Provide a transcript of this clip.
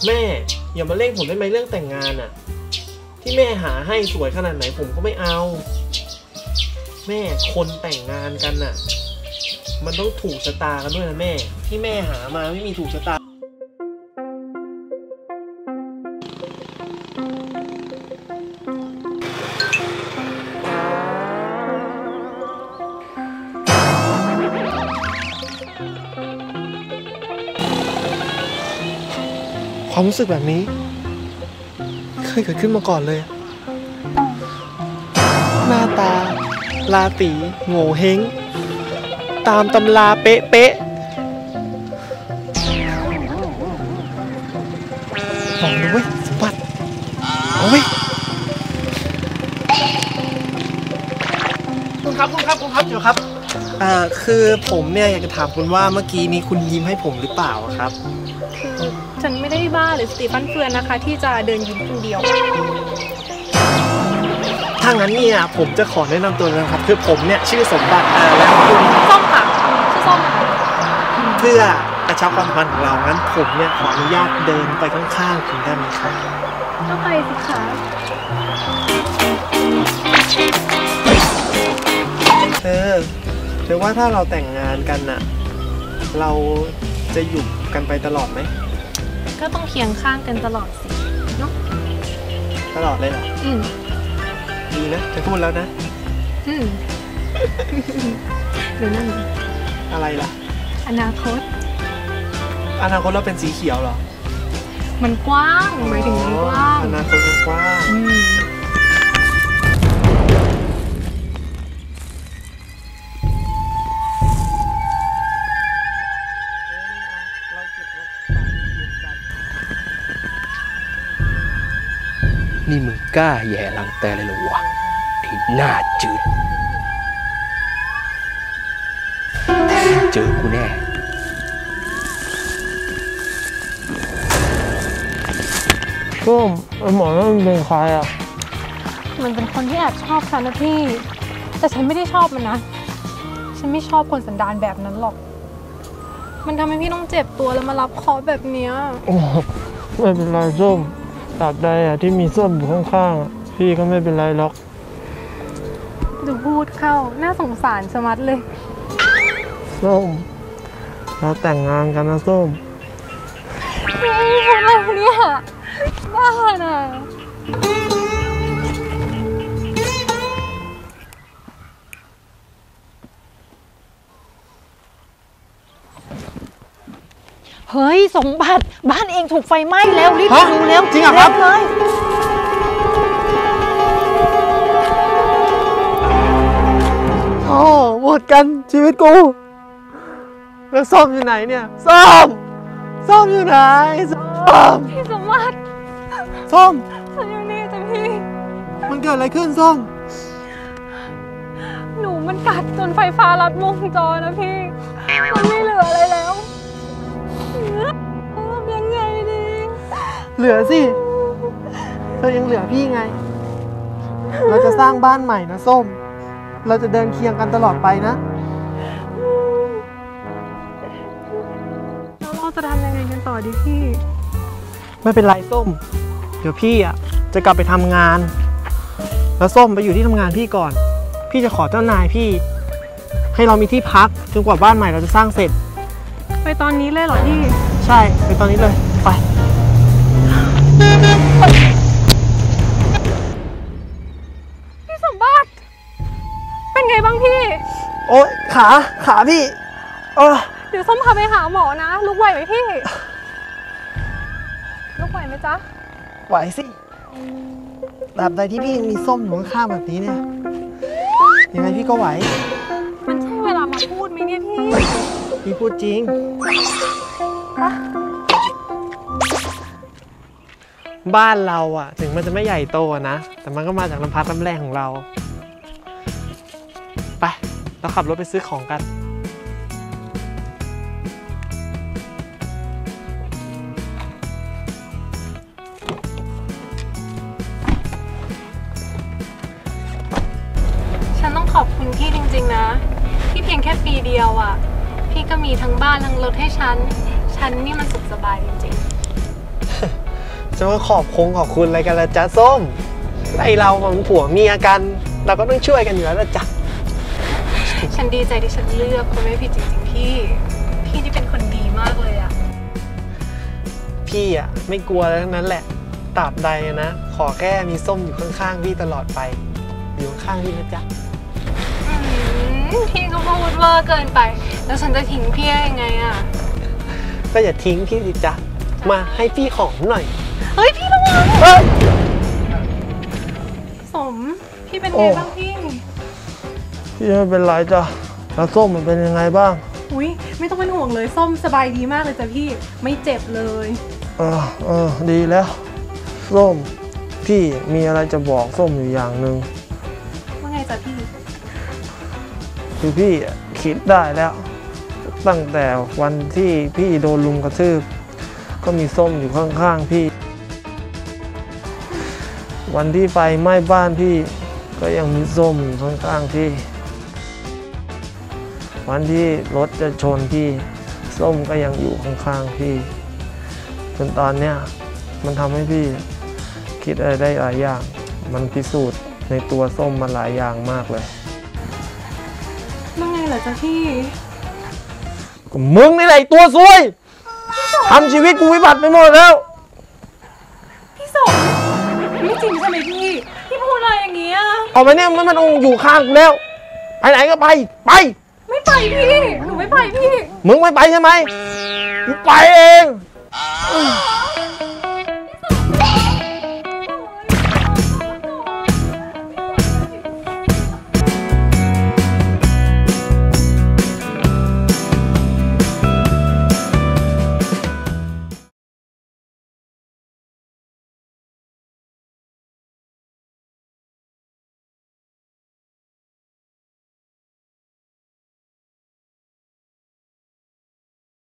แม่อย่ามาเร่งผมได้ไหมเรื่องแต่งงานอะที่แม่หาให้สวยขนาดไหนผมก็ไม่เอาแม่คนแต่งงานกันน่ะมันต้องถูกชะตากันด้วยนะแม่ที่แม่หามาไม่มีถูกชะตาความรู้สึกแบบนี้เคยเกิดขึ้นมาก่อนเลยหน้าตาลาตีโง่เฮงตามตำราเป๊ะลองดูเว้ยสมบัติเอาเว้ยคุณครับเดี๋ยวครับคือผมเนี่ยอยากจะถามคุณว่าเมื่อกี้นี้คุณยิ้มให้ผมหรือเปล่าครับคือฉันไม่ได้บ้าหรือสติฟันเฟือนนะคะที่จะเดินยิ้มคนเดียวถ้างั้นเนี่ยผมจะขอแนะนำตัวนะครับคือผมเนี่ยชื่อสมบัติและคุณส้มค่ะชื่อส้มค่ะเพื่อกระชับความสัมพันธ์ของเรางั้นผมเนี่ยขออนุญาตเดินไปข้างๆคุณได้ไหมครับก็ไปสิคะเธอว่าถ้าเราแต่งงานกันน่ะเราจะอยู่กันไปตลอดไหมก็ต้องเคียงข้างกันตลอดสิเนาะตลอดเลยเหรอดีนะจะพูดแล้วนะหรือนั่นอะไรล่ะอนาคตเราเป็นสีเขียวเหรอมันกว้างหมายถึงมันกว้างอนาคตมันกว้างนี่มึงกล้าแย่ลังแต่เลยเหรอวะที่หน้าจืดเจอกูแน่ส้มหมอนั่นเป็นใครอ่ะมันเป็นคนที่แอบชอบฉันนะพี่แต่ฉันไม่ได้ชอบมันนะฉันไม่ชอบคนสันดานแบบนั้นหรอกมันทำให้พี่ต้องเจ็บตัวแล้วมารับเคราะห์แบบเนี้ยไม่เป็นไรส้มตราบใดที่มีส้มอยู่ข้างๆพี่ก็ไม่เป็นไรหรอกดูพูดเข้าน่าสงสารชะมัดเลยส้มเราแต่งงานกันนะส้มอะไรเนี่ยบ้าน่ะเฮ้ยสมบัติบ้านเองถูกไฟไหม้แล้วรีบดูแล้วจริงเหรอครับเลยโอ้หมดกันชีวิตกูแล้วส้มอยู่ไหนเนี่ยส้มอยู่ไหนส้มพี่สมบัติส้มฉันอยู่นี่จ้ะพี่มันเกิดอะไรขึ้นส้มหนูมันกัดจนไฟฟ้าลัดวงจรนะพี่มันไม่เหลืออะไรแล้วทำยังไงดีเหลือสิเธอยังเหลือพี่ไงเราจะสร้างบ้านใหม่นะส้มเราจะเดินเคียงกันตลอดไปนะแล้วเราจะทำยังไงกันต่อดีพี่ไม่เป็นไรส้มเดี๋ยวพี่จะกลับไปทำงานแล้วส้มไปอยู่ที่ทำงานพี่ก่อนพี่จะขอเจ้านายพี่ให้เรามีที่พักจนกว่าบ้านใหม่เราจะสร้างเสร็จไปตอนนี้เลยเหรอพี่ใช่ไปตอนนี้เลยไปพี่สมบัติเป็นไงบ้างพี่โอ๊ยขาพี่เดี๋ยวส้มพาไปหาหมอนะลุกไหวไหมพี่ลุกไหวไหมจ๊ะไหวสิตราบใดที่พี่มีส้มอยู่ข้างๆแบบนี้เนี่ยยังไงพี่ก็ไหวมันใช่เวลามาพูดไหมเนี่ยพี่พูดจริงบ้านเราถึงมันจะไม่ใหญ่โตนะแต่มันก็มาจากลำพักลำแรงของเราไปเราขับรถไปซื้อของกันฉันต้องขอบคุณพี่จริงๆนะที่เพียงแค่ปีเดียวพี่ก็มีทั้งบ้านทั้งรถให้ฉันนี่มันสุขสบายจริงๆจะมาขอบคุณอะไรกันละจ๊ะส้มไอเรามันผัวเมียกัน เราก็ต้องช่วยกันอยู่แล้วละจ๊ะฉันดีใจที่ฉันเลือกคนไม่ผิดจริงๆพี่ พี่นี่เป็นคนดีมากเลยอะพี่อ่ะไม่กลัวแล้วทั้งนั้นแหละตราบใดนะขอแค่มีส้มอยู่ข้างๆพี่ตลอดไปอยู่ข้างๆพี่นะจ๊ะพี่ก็พูดเวอร์เกินไป แล้วฉันจะทิ้งพี่ได้ยังไงอะก็อย่าทิ้งพี่สิจ๊ะมาให้พี่หอมหน่อยเฮ้ยพี่ระวังเอ้ยสม พี่เป็นไงบ้างพี่พี่ไม่เป็นไรจ้ะแล้วส้มมันเป็นยังไงบ้างอุ้ยไม่ต้องเป็นห่วงเลยส้มสบายดีมากเลยจ้ะพี่ไม่เจ็บเลยดีแล้วส้มพี่มีอะไรจะบอกส้มอยู่อย่างหนึ่งว่าไงจ้ะพี่คือพี่คิดได้แล้ว ตั้งแต่วันที่พี่โดนลุมกระทืบก็มีส้มอยู่ข้างๆพี่ วันที่ไฟไหม้บ้านพี่ก็ยังมีส้มอยู่ข้างๆพี่ วันที่รถจะชนพี่ส้มก็ยังอยู่ข้างๆพี่จนตอนเนี้ยมันทำให้พี่คิดอะไรได้หลายอย่างมันพิสูจน์ในตัวส้มมาหลายอย่างมากเลยว่าไงเหรอจ๊ะพี่ก็มึงนี่แหละไอ้ตัวซวยทำชีวิตกูวิบัติไปหมดแล้วพี่สมไม่จริงใช่ไหมพี่พี่พูดอะไรอย่างเงี้ยเอาไปเนี่ยมันอยู่ข้างกูแล้วไปไหนก็ไปไปไม่ไปพี่หนูไม่ไปพี่มึงไม่ไปใช่ไหมกูไปเอง